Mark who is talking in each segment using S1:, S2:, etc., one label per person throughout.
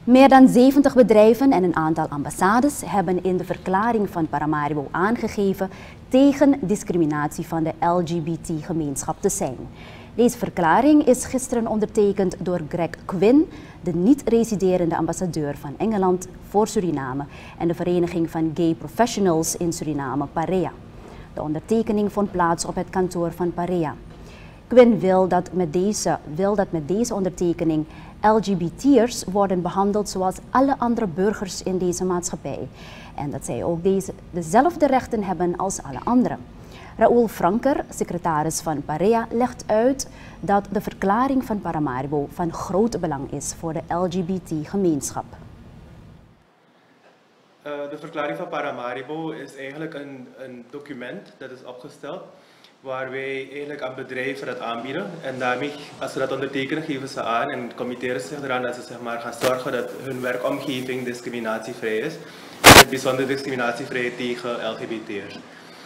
S1: Meer dan 70 bedrijven en een aantal ambassades hebben in de verklaring van Paramaribo aangegeven tegen discriminatie van de LGBT-gemeenschap te zijn. Deze verklaring is gisteren ondertekend door Greg Quinn, de niet-residerende ambassadeur van Engeland voor Suriname en de Vereniging van Gay Professionals in Suriname, PAREA. De ondertekening vond plaats op het kantoor van PAREA. Quinn wil dat met deze ondertekening LGBT'ers worden behandeld zoals alle andere burgers in deze maatschappij en dat zij ook dezelfde rechten hebben als alle anderen. Raoul Franker, secretaris van PAREA, legt uit dat de verklaring van Paramaribo van groot belang is voor de LGBT-gemeenschap.
S2: De verklaring van Paramaribo is eigenlijk een document dat is opgesteld waar wij eigenlijk aan bedrijven dat aanbieden. En daarmee, als ze dat ondertekenen, geven ze aan en committeren zich eraan dat ze gaan zorgen dat hun werkomgeving discriminatievrij is. In het bijzonder discriminatievrij tegen LGBT'ers.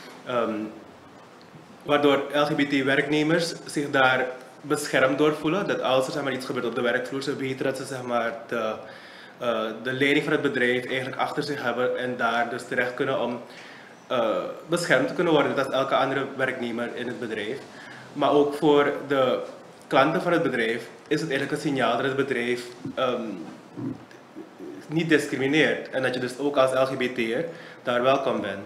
S2: Waardoor LGBT-werknemers zich daar beschermd door voelen. Dat als er iets gebeurt op de werkvloer, ze weten dat ze de leiding van het bedrijf eigenlijk achter zich hebben en daar dus terecht kunnen om beschermd te kunnen worden, als elke andere werknemer in het bedrijf. Maar ook voor de klanten van het bedrijf is het eigenlijk een signaal dat het bedrijf niet discrimineert en dat je dus ook als LGBT'er daar welkom bent.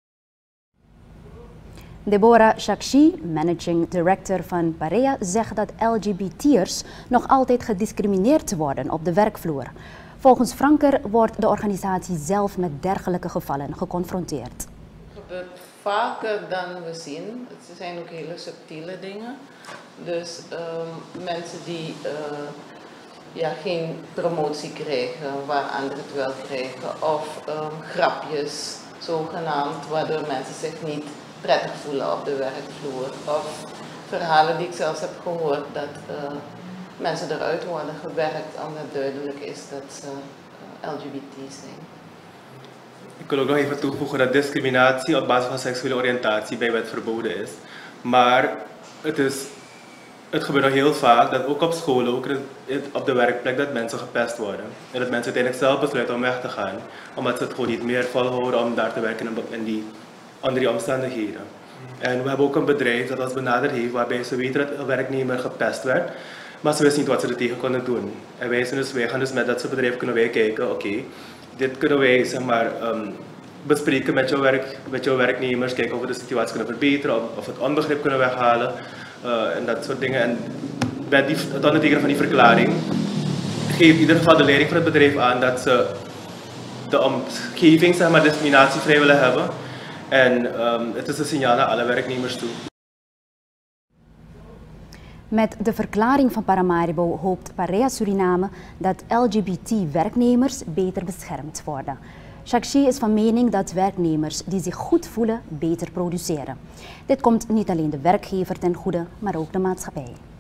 S1: Deborah Chakshi, managing director van PAREA, zegt dat LGBT'ers nog altijd gediscrimineerd worden op de werkvloer. Volgens Franker wordt de organisatie zelf met dergelijke gevallen geconfronteerd.
S3: Het gebeurt vaker dan we zien. Het zijn ook hele subtiele dingen. Dus mensen die geen promotie krijgen waar anderen het wel krijgen. Of grapjes, zogenaamd, waardoor mensen zich niet prettig voelen op de werkvloer. Of verhalen die ik zelfs heb gehoord dat mensen eruit worden gewerkt omdat duidelijk is dat ze LGBT zijn.
S2: Ik wil ook nog even toevoegen dat discriminatie op basis van seksuele oriëntatie bij wet verboden is. Maar het gebeurt nog heel vaak dat ook op scholen, ook op de werkplek, dat mensen gepest worden. En dat mensen uiteindelijk zelf besluiten om weg te gaan, omdat ze het gewoon niet meer volhouden om daar te werken onder die omstandigheden. En we hebben ook een bedrijf dat ons benaderd heeft waarbij ze weten dat een werknemer gepest werd, maar ze wisten niet wat ze er tegen konden doen. En wij gaan dus met dat soort bedrijven kunnen wij kijken, oké, dit kunnen wij bespreken met jouw werknemers, kijken of we de situatie kunnen verbeteren, of het onbegrip kunnen weghalen en dat soort dingen. En bij het ondertekenen van die verklaring geeft in ieder geval de leiding van het bedrijf aan dat ze de omgeving discriminatievrij willen hebben. En het is een signaal naar alle werknemers toe.
S1: Met de verklaring van Paramaribo hoopt PAREA Suriname dat LGBT-werknemers beter beschermd worden. Chakshi is van mening dat werknemers die zich goed voelen beter produceren. Dit komt niet alleen de werkgever ten goede, maar ook de maatschappij.